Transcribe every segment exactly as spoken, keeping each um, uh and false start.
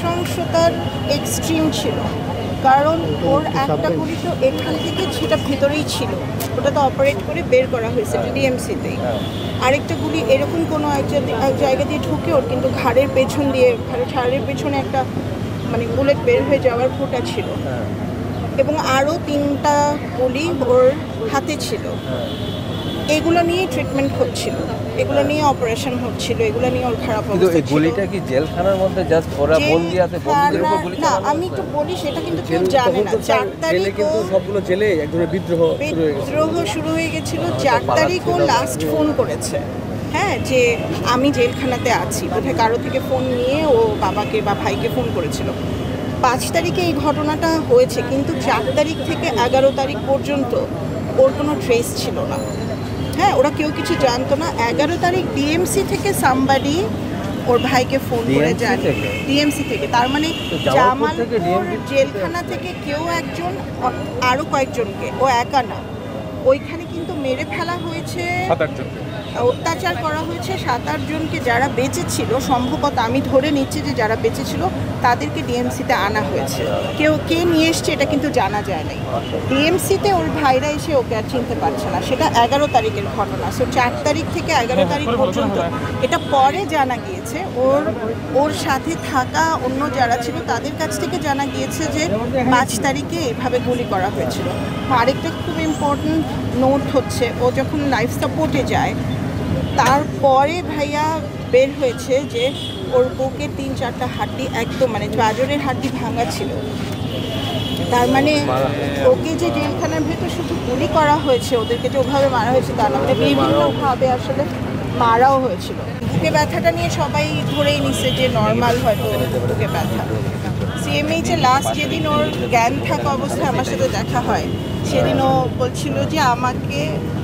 নৃশংসতার extreme ছিল, কারণ ওর একটা গুলি তো এখান থেকে সেটা ভেতরেই ছিল, ওটা তো অপারেট করে বের করা হয়েছে ডিএমসিতেই। আরেকটা গুলি এরকম কোনো এক জায়গা দিয়ে ঢুকে ওর কিন্তু ঘাড়ের পেছন দিয়ে ঘাড়ের ঘাড়ের পেছনে একটা মানে বুলেট বের হয়ে যাওয়ার ফোঁটা ছিল, এবং আরও তিনটা গুলি ওর হাতে ছিল। এগুলো নিয়ে ট্রিটমেন্ট হচ্ছিল, এগুলো নিয়ে অপারেশন হচ্ছিল, এগুলো নিয়ে ওর খারাপ অবস্থা ছিল। গুলিটা কি জেলখানার মধ্যে জাস্ট ওরা বন্দি আছে, বন্দীদের উপর গুলি না, আমি একটু বলি, সেটা কিন্তু কেউ জানে না। চার তারিখ কিন্তু সবগুলো জেলে এক ধরনের বিদ্রোহ বিদ্রোহ শুরু হয়ে গেছিল। চার তারিখ ও লাস্ট ফোন করেছে, হ্যাঁ, যে আমি জেলখানাতে আছি, বোধহয় কারো থেকে ফোন নিয়ে ও বাবাকে বা ভাইকে ফোন করেছিল। পাঁচ তারিখে এই ঘটনাটা হয়েছে, কিন্তু চার তারিখ থেকে এগারো তারিখ পর্যন্ত ওর কোনো ট্রেস ছিল না। হ্যাঁ, ওরা কেউ কিছু জানতো না। এগারো তারিখ ডিএমসি থেকে সামবাডি ওর ভাইকে ফোন করে জানে, ডিএমসি থেকে, তার মানে জামালপুর জেলখানা থেকে কেউ একজন, আরও কয়েকজনকে, ও একা না, ওইখানে কিন্তু মেরে ফেলা হয়েছে, অত্যাচার করা হয়েছে সাত আট জনকে। যারা বেঁচে ছিল, সম্ভবত আমি ধরে নিচ্ছি যে যারা বেঁচে ছিল তাদেরকে ডিএমসিতে আনা হয়েছে। কেউ কে নিয়ে এসছে এটা কিন্তু জানা যায় নাই। ডিএমসিতে ওর ভাইরা এসে ওকে আর চিনতে পারছে না। সেটা এগারো তারিখের ঘটনা। সো চার তারিখ থেকে এগারো তারিখ পর্যন্ত, এটা পরে জানা গিয়েছে, ওর ওর সাথে থাকা অন্য যারা ছিল তাদের কাছ থেকে জানা গিয়েছে যে পাঁচ তারিখে এইভাবে গুলি করা হয়েছিল। আরেকটা খুব ইম্পর্টেন্ট নোট হচ্ছে, ও যখন লাইফ সাপোর্টে যায় তারপরে ভাইয়া বের হয়েছে যে ওর বুকে তিন চারটা হাড্ডি একদম মানে গাজরের হাড্ডি ভাঙা ছিল। তার মানে ওকে যে জেলখানার ভেতর শুধু গুলি করা হয়েছে, ওদেরকে যে ওভাবে মারা হয়েছে তা না, মানে বিভিন্নভাবে আসলে মারাও হয়েছিল। বুকে ব্যথাটা নিয়ে সবাই ধরেই নিচ্ছে যে নর্মাল হয়তো বুকে ব্যথা। সিএমএইচে লাস্ট যেদিন ওর জ্ঞান থাকা অবস্থায় আমার সাথে দেখা হয়, সেদিন ও বলছিল যে আমাকে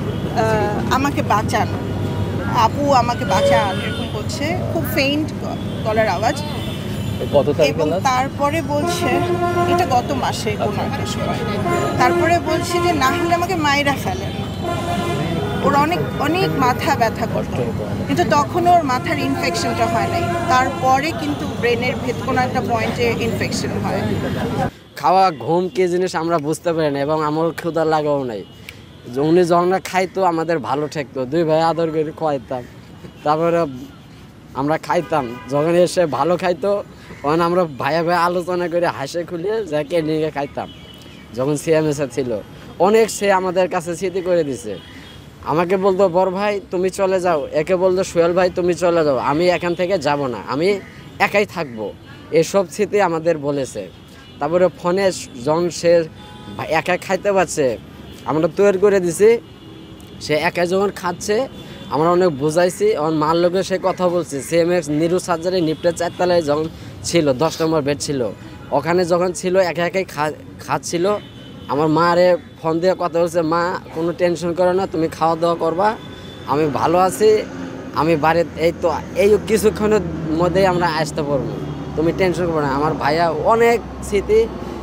আমাকে বাঁচান, আপু আমাকে বাঁচান, এরকম করছে, খুব ফেইন্ট গলার আওয়াজ। এবং তারপরে বলছে, এটা গত মাসে কোনো একটা সময়, তারপরে বলছে যে না হলে আমাকে মায়েরা ফেলেন। ওর অনেক অনেক মাথা ব্যথা করতো, কিন্তু তখন ওর মাথার ইনফেকশনটা হয় নাই। তারপরে কিন্তু ব্রেনের ভেতর কোনো একটা পয়েন্টে ইনফেকশন হয়। খাওয়া ঘুম কি জিনিস আমরা বুঝতে পারি না, এবং আমার ক্ষুধা লাগাও নাই। উনি যখন খাইতো আমাদের ভালো ঠেকতো, দুই ভাই আদর করে খাইতাম, তারপরে আমরা খাইতাম। যখন এসে ভালো খাইতো তখন আমরা ভাইয়া ভাই আলোচনা করে হাসে খুলিয়ে যাকে নিয়ে খাইতাম। যখন সিএমএসে ছিল অনেক, সে আমাদের কাছে স্মৃতি করে দিছে। আমাকে বলতো বড় ভাই তুমি চলে যাও, একে বলতো সোহেল ভাই তুমি চলে যাও, আমি এখান থেকে যাব না, আমি একাই থাকবো, এসব স্মৃতি আমাদের বলেছে। তারপরে ফোনে যখন সে একা খাইতে পারছে, আমরা তৈরি করে দিছি, সে একা যখন খাচ্ছে আমরা অনেক বুঝাইছি। আমার মার লোকের সে কথা বলছি, সিএমএক্স নিরু সার্জারি নিপটে চারতলায় যখন ছিল, দশ নম্বর বেড ছিল, ওখানে যখন ছিল একা একাই খা খাচ্ছিল। আমার মারে ফোন দিয়ে কথা বলছে, মা কোনো টেনশন করো না, তুমি খাওয়া দাওয়া করবা, আমি ভালো আছি, আমি বাড়িতে এই তো এই কিছুক্ষণের মধ্যেই আমরা আসতে পারবো, তুমি টেনশন করবো না। আমার ভাইয়া অনেক স্মৃতি,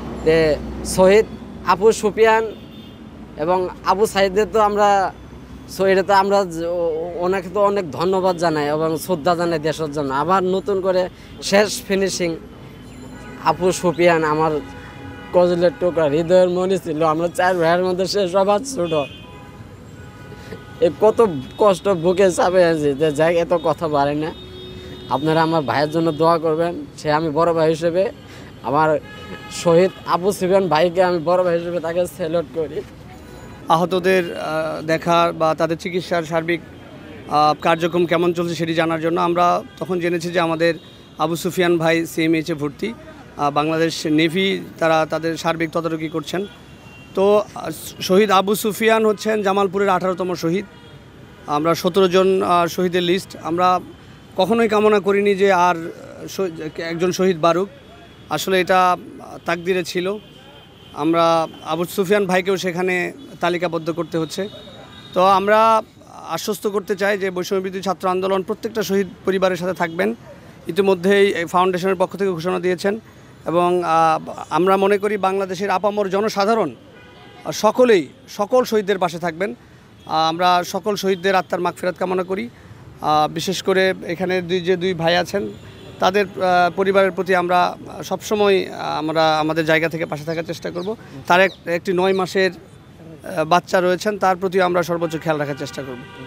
শহীদ আপু সুফিয়ান এবং আবু সাইদের তো আমরা এটা তো আমরা ওনাকে তো অনেক ধন্যবাদ জানাই এবং শ্রদ্ধা জানাই দেশের জন্য। আবার নতুন করে শেষ ফিনিশিং আপু সুফিয়ান, আমার কজলের টুকরা, হৃদয়ের মনে ছিল, আমরা চার ভাইয়ের মধ্যে সে সবার ছোট। এ কত কষ্ট বুকে চাপে আছি যে যাই এত কথা পারে না। আপনারা আমার ভাইয়ের জন্য দোয়া করবেন। সে আমি বড় ভাই হিসেবে, আমার শহীদ আবু সুফিয়ান ভাইকে আমি বড় ভাই হিসেবে তাকে স্যালুট করি। আহতদের দেখা বা তাদের চিকিৎসার সার্বিক কার্যক্রম কেমন চলছে সেটি জানার জন্য আমরা তখন জেনেছি যে আমাদের আবু সুফিয়ান ভাই সিএমএইচে ভর্তি, বাংলাদেশ নেভি তারা তাদের সার্বিক তদারকি করছেন। তো শহীদ আবু সুফিয়ান হচ্ছেন জামালপুরের আঠারোতম শহীদ। আমরা সতেরো জন শহীদের লিস্ট, আমরা কখনোই কামনা করিনি যে আর একজন শহীদ বারুক, আসলে এটা তাকদিরে ছিল। আমরা আবু সুফিয়ান ভাইকেও সেখানে তালিকাবদ্ধ করতে হচ্ছে। তো আমরা আশ্বস্ত করতে চাই যে বৈষম্যবিরোধী ছাত্র আন্দোলন প্রত্যেকটা শহীদ পরিবারের সাথে থাকবেন। ইতিমধ্যেই এই ফাউন্ডেশনের পক্ষ থেকে ঘোষণা দিয়েছেন, এবং আমরা মনে করি বাংলাদেশের আপামর জনসাধারণ সকলেই সকল শহীদদের পাশে থাকবেন। আমরা সকল শহীদদের আত্মার মাগফিরাত কামনা করি। বিশেষ করে এখানে দুই যে দুই ভাই আছেন তাদের আহ, পরিবারের প্রতি আমরা সবসময় আহ, আমরা আমাদের জায়গা থেকে পাশে থাকার চেষ্টা করব। তার এক- একটি নয় মাসের আহ, বাচ্চা রয়েছেন, তার প্রতিও আমরা সর্বোচ্চ খেয়াল রাখার চেষ্টা করব।